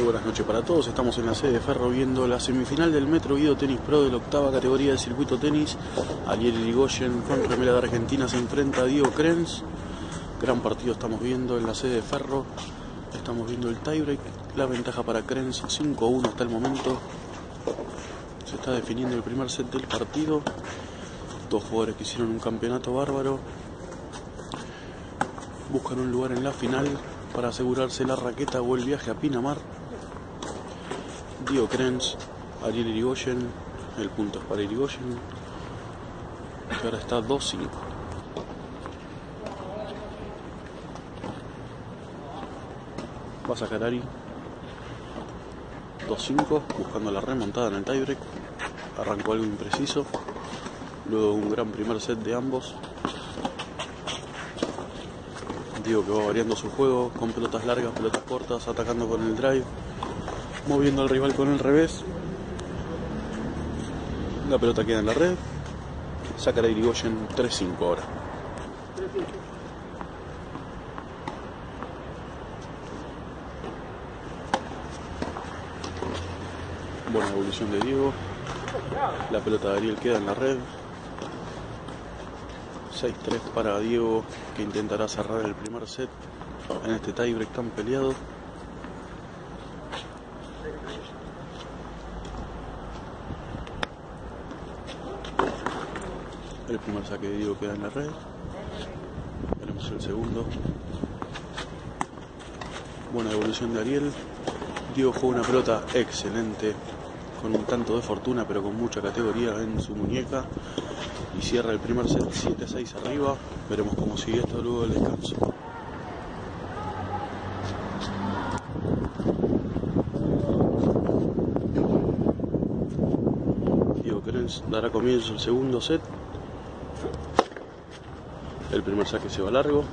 Muy buenas noches para todos, estamos en la sede de Ferro viendo la semifinal del Metro Guido Tenis Pro de la octava categoría de circuito tenis. Ariel Irigoyen con remera de Argentina se enfrenta a Diego Krenz. Gran partido estamos viendo en la sede de Ferro. Estamos viendo el tiebreak, la ventaja para Krenz 5-1 hasta el momento. Se está definiendo el primer set del partido. Dos jugadores que hicieron un campeonato bárbaro buscan un lugar en la final para asegurarse la raqueta o el viaje a Pinamar. Diego Krenz, Ariel Irigoyen, el punto es para Irigoyen, que ahora está 2-5. Va a sacar Ari 2-5, buscando la remontada en el tiebreak. Arrancó algo impreciso, luego un gran primer set de ambos. Diego que va variando su juego con pelotas largas, pelotas cortas, atacando con el drive, moviendo al rival con el revés. La pelota queda en la red. Sacará Irigoyen 3-5 ahora. Buena evolución de Diego. La pelota de Ariel queda en la red. 6-3 para Diego, que intentará cerrar el primer set en este tiebreak tan peleado. El primer saque de Diego queda en la red. Veremos el segundo. Buena evolución de Ariel. Diego juega una pelota excelente, con un tanto de fortuna pero con mucha categoría en su muñeca, y cierra el primer set 7-6 arriba. Veremos cómo sigue esto luego del descanso. Diego Krenz dará comienzo al segundo set. El primer saque se va largo.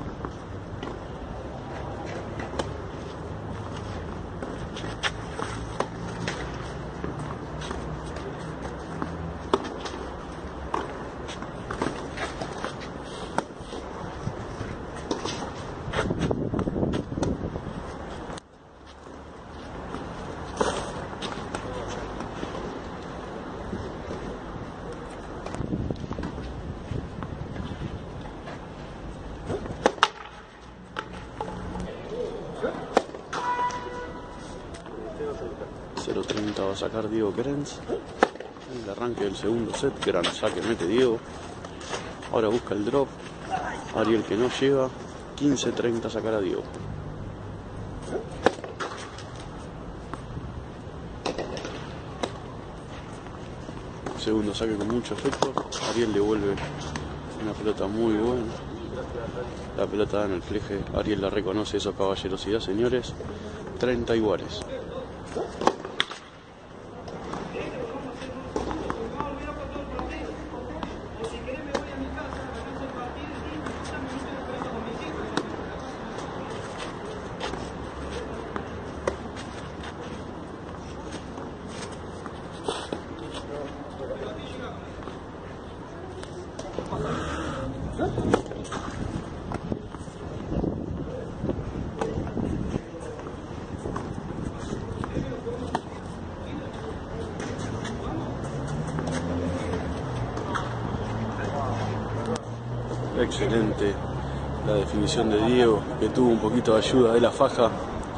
Va a sacar Diego Krenz. En el arranque del segundo set, gran saque mete Diego. Ahora busca el drop. Ariel que no llega. 15-30 sacará Diego. Segundo saque con mucho efecto. Ariel devuelve una pelota muy buena. La pelota da en el fleje. Ariel la reconoce, eso es caballerosidad, señores. 30 iguales. Excelente la definición de Diego, que tuvo un poquito de ayuda de la faja.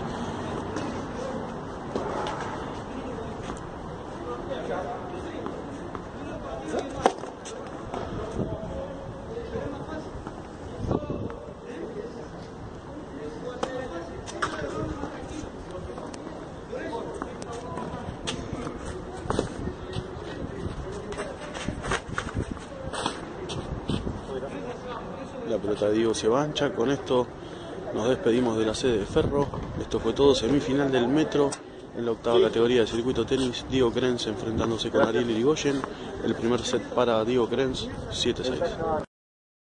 La pelota de Diego se mancha. Con esto nos despedimos de la sede de Ferro. Esto fue todo. Semifinal del Metro en la octava categoría de circuito tenis. Diego Krenz enfrentándose con Ariel Irigoyen. El primer set para Diego Krenz 7-6.